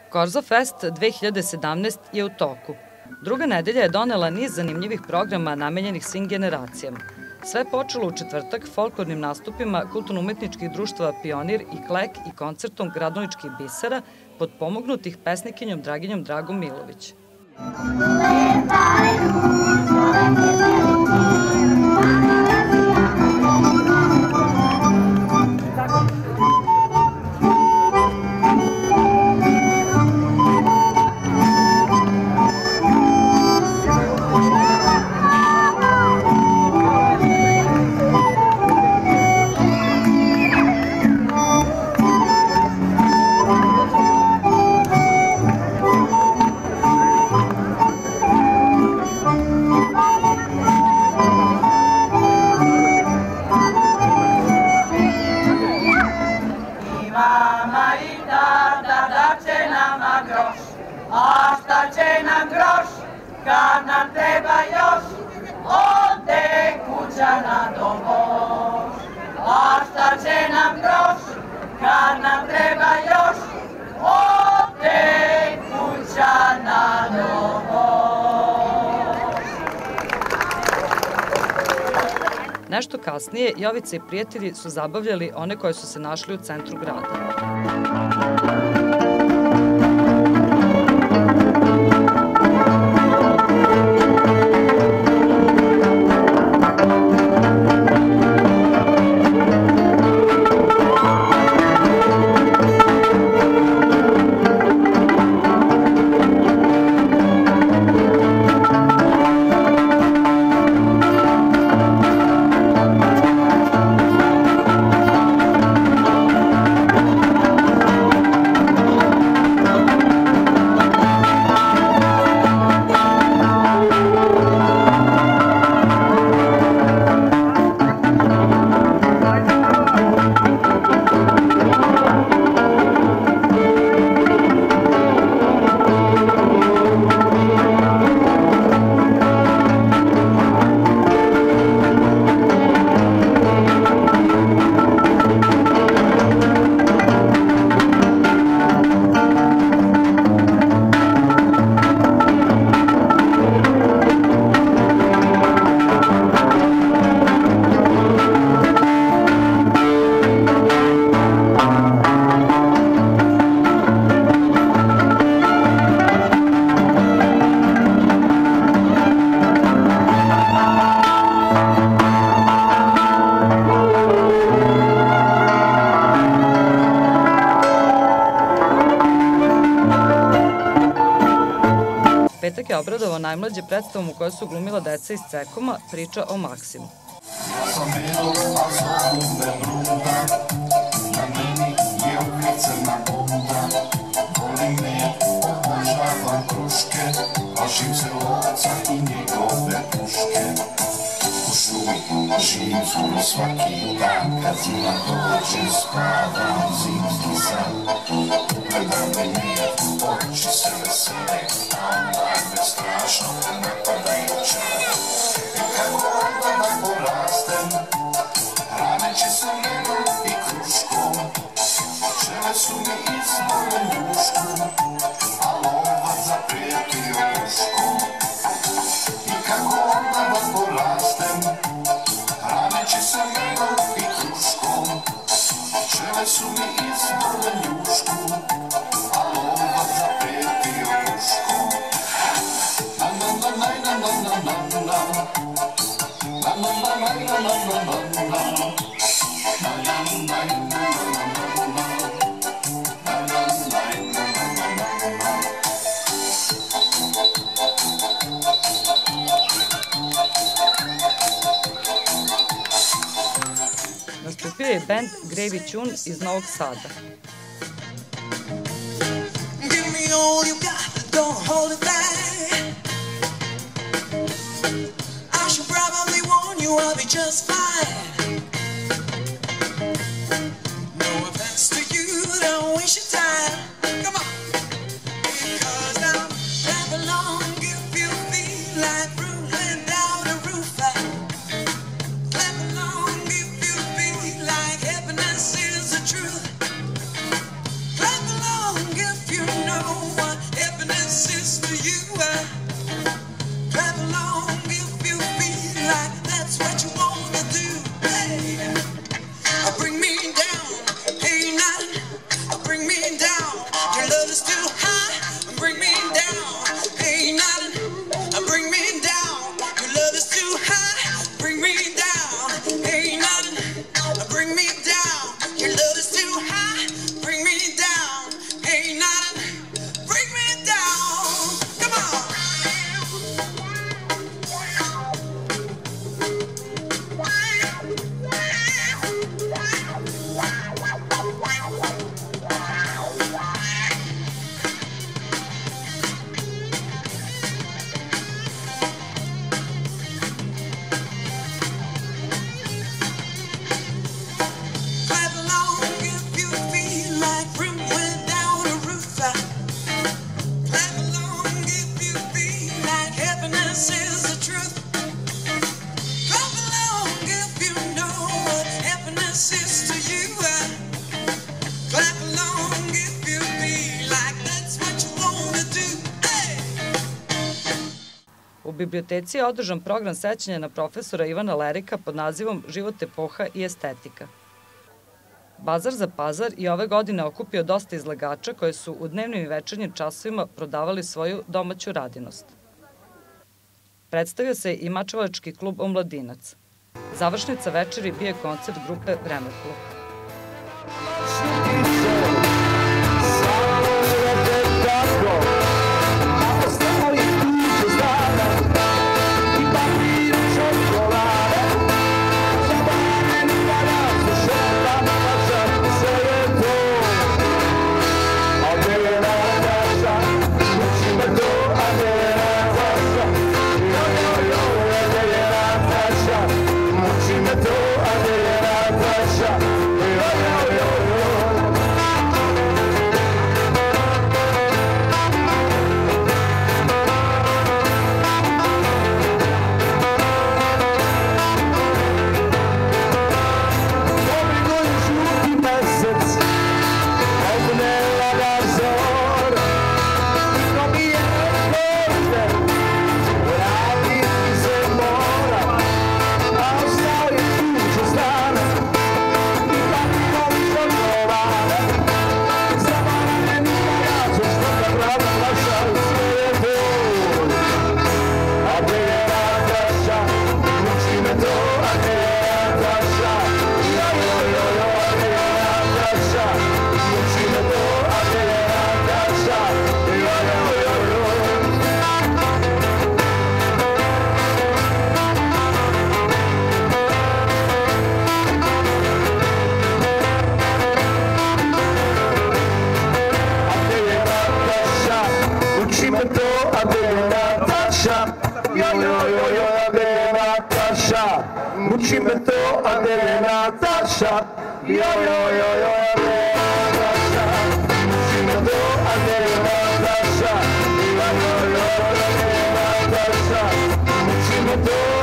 Korzo Fest 2017 je u toku. Druga nedelja je donela niz zanimljivih programa namenjenih svim generacijama. Sve je počelo u četvrtak folklornim nastupima kulturno-umetničkih društava Pionir i Klek i koncertom Gradoničkih bisera potpomognutih pesnikinjom Draginjom Dragom Milović. A šta će nam groš, kad nam treba još, ode kuća na doboš. A šta će nam groš, kad nam treba još, ode kuća na doboš. Nešto kasnije, Jovica i prijatelji su zabavljali one koje su se našli u centru grada. Petak je obradovao najmlađe predstavom u kojoj su glumila deca iz Cekoma, priča o Maksimu. Na meni je uvijek crna bunda, boli me, obožavam kruške, plašim se lovca i njegove puške. U šumi živim skoro svaki dan, kad zima dođe spavam zimski san. Ugledam me nije, oči se vesele, a onda me strašno napadaju čele. I kako onda da porastem, hraneći se menom i kruškom, čele su mi izbole njušku, a lovac zaprijetio puškom. I kako onda da porastem, hraneći se menom i kruškom, čele su mi izbole njušku, a lovac zaprijetio puškom. Na na na na na na na na na. Na na na na na na na na na. Nastupio je bend Gravy Tune iz Novog Sada. Give me all you got, don't hold it back. I should probably warn you, I'll be just fine. No offense to you, don't waste your time. Come on. Because I'm clapping along if you feel like rolling down a roof. Clap along if you feel like happiness is the truth. Clap along if you know know what happiness is to you. Clap along if you feel like that's what you wanna do. Hey, bring me down. Hey, nothing. Bring me down. Your love is too high. Bring me down. Hey, nothing. Bring me down. Your love is too high. Bring me down. Hey, nothing. Bring me down. Your love is too high. Bring me down. Hey, nothing. Bring me down. Come on. Clap along if you feel like room without a roof. Clap along if you feel like happiness is the truth. Clap along if you know what happiness is to you. Clap along if you feel like that's what you wanna do. Hey! U biblioteci je održan program sećanja na profesora Ivana Lerika pod nazivom Život, epoha i estetika. Bazar za pazar i ove godine okupio dosta izlagača koje su u dnevnim i večernjim časovima prodavali svoju domaću radinost. Predstavio se i Mačevački klub Omladinac. Završnica večeri bio je koncert grupe Vremepluk. Uči me to, Adele Nataša, Nataša. Uči me to, Adele Nataša, Nataša. Uči me to,